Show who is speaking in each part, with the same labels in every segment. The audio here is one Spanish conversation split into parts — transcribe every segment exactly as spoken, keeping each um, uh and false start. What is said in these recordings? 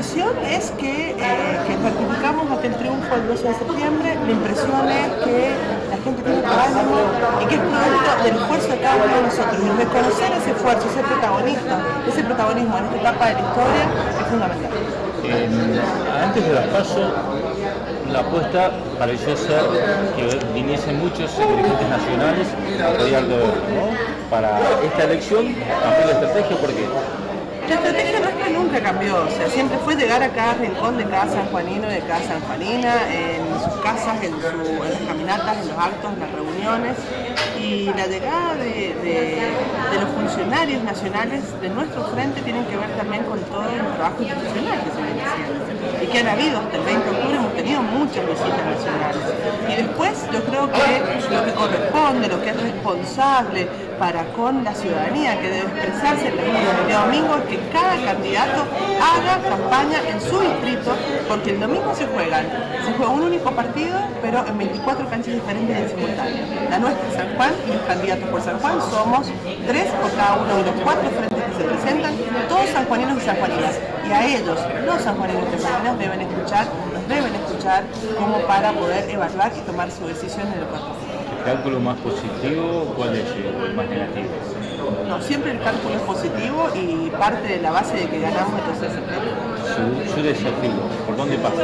Speaker 1: impresión es que, eh, que participamos aquel triunfo el doce de septiembre. La impresión es que la gente tiene ánimo y que es producto del esfuerzo de cada uno de nosotros. Y reconocer ese esfuerzo, ese protagonista, ese protagonismo en esta etapa de la historia es fundamental.
Speaker 2: Eh, antes de las PASO, la apuesta pareció ser que viniesen muchos dirigentes nacionales a apoyar al gobierno, ¿no? Para esta elección cambió la estrategia, ¿por qué?
Speaker 1: La estrategia no es que nunca cambió, o sea, siempre fue llegar a cada rincón de cada sanjuanino y de cada sanjuanina, en sus casas, en, su, en las caminatas, en los actos, en las reuniones, y la llegada de, de, de los funcionarios nacionales de nuestro frente tienen que ver también con todo el trabajo institucional que se viene haciendo, y que han habido hasta el veinte de octubre, hemos tenido muchas visitas nacionales. Y después yo creo que lo que corresponde, lo que es responsable para con la ciudadanía que debe expresarse el día domingo es que cada candidato haga campaña en su distrito, porque el domingo se juegan, se juega un único partido, pero en veinticuatro canchas diferentes en simultáneo. La nuestra es San Juan y los candidatos por San Juan somos tres por cada uno de los cuatro frentes que se presentan, todos sanjuaninos y sanjuaninas. Y a ellos, los sanjuaninos y sanjuaninas deben escuchar, nos deben escuchar como para poder evaluar y tomar su decisión en el cuerpo.
Speaker 2: ¿El cálculo más positivo cuál es el más negativo?
Speaker 1: No, siempre el cálculo es positivo y parte de la base de que ganamos el doce de septiembre.
Speaker 2: Su, su desafío, ¿por dónde pasa?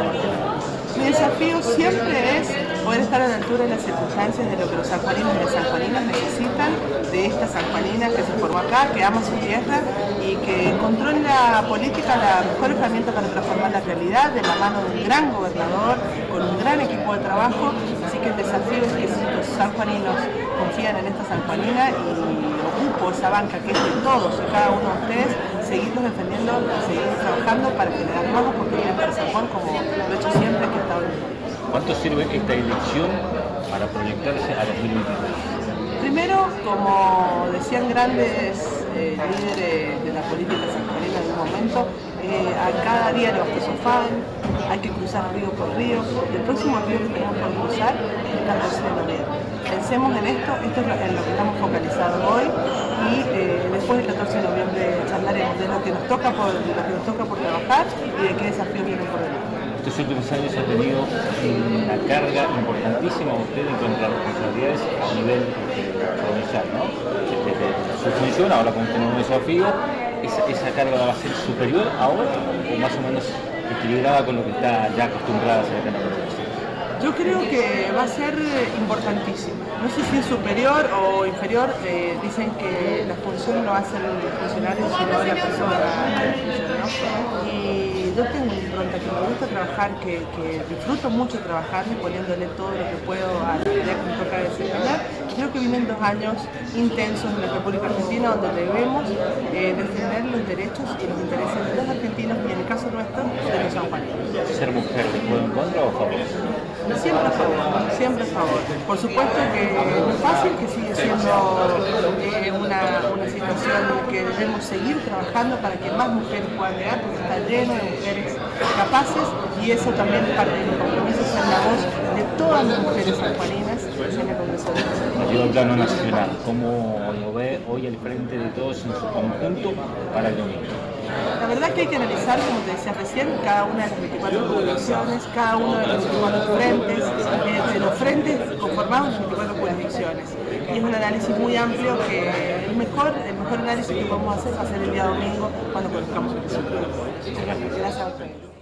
Speaker 1: Mi desafío siempre es poder estar a la altura de las circunstancias de lo que los sanjuaninos y las sanjuaninas necesitan, de esta sanjuanina que se formó acá, que ama su tierra y que encontró en la política la mejor herramienta para transformar la realidad, de la mano de un gran gobernador, con un gran equipo de trabajo. Así que el desafío es que si los sanjuaninos confían en esta sanjuanina y ocupo esa banca que es de todos y cada uno de ustedes, seguirlos defendiendo, seguir trabajando para generar más oportunidades para San Juan, como lo he hecho siempre que he estado en el país.
Speaker 2: ¿Cuánto sirve esta elección para proyectarse a dos mil veintidós?
Speaker 1: Primero, como decían grandes eh, líderes de la política sanjuanina en un momento, eh, a cada día los que sofán, hay que cruzar río por río. El próximo río que tenemos por cruzar es el catorce de noviembre. Pensemos en esto, esto es en lo que estamos focalizados hoy y eh, después del catorce de noviembre charlaremos de lo que nos toca por, de lo que nos toca por trabajar y de qué desafíos vienen por delante.
Speaker 2: Estos últimos años ha tenido una carga importantísima usted en cuanto a responsabilidades a nivel provincial, ¿no? Desde su función, ahora con este nuevo desafío, esa, esa carga va a ser superior ahora o más o menos equilibrada con lo que está ya acostumbrada a hacer acá en la provincia.
Speaker 1: Yo creo que va a ser importantísima. No sé si es superior o inferior, eh, dicen que la función no hace el funcionario, sino la persona que funcionó. Y yo tengo una impronta que me gusta trabajar, que, que disfruto mucho trabajando y poniéndole todo lo que puedo a la tarea que me toca desempeñar. Creo que vienen dos años intensos en la República Argentina donde debemos eh, defender los derechos y los intereses de los argentinos y en el caso nuestro de los sanjuaninos.
Speaker 2: ¿Ser mujer después en contra o a favor?
Speaker 1: Siempre a favor, siempre a favor. Por supuesto que no es fácil, que sigue siendo eh, una, una situación que debemos seguir trabajando para que más mujeres puedan llegar, porque está lleno de mujeres capaces y eso también es parte de mi compromiso, ser la voz de todas las mujeres sanjuaninas en el Congreso de la
Speaker 2: Ayuda al plano nacional, ¿cómo lo ve hoy al frente de todos en su conjunto para el domingo?
Speaker 1: La verdad que hay que analizar, como te decía recién, cada una de las veinticuatro jurisdicciones, cada uno de los veinticuatro frentes, eh, de los frentes conformados en veinticuatro jurisdicciones. Y es un análisis muy amplio que el mejor, el mejor análisis que podemos hacer va a ser el día domingo cuando conozcamos el resultado. Gracias a ustedes.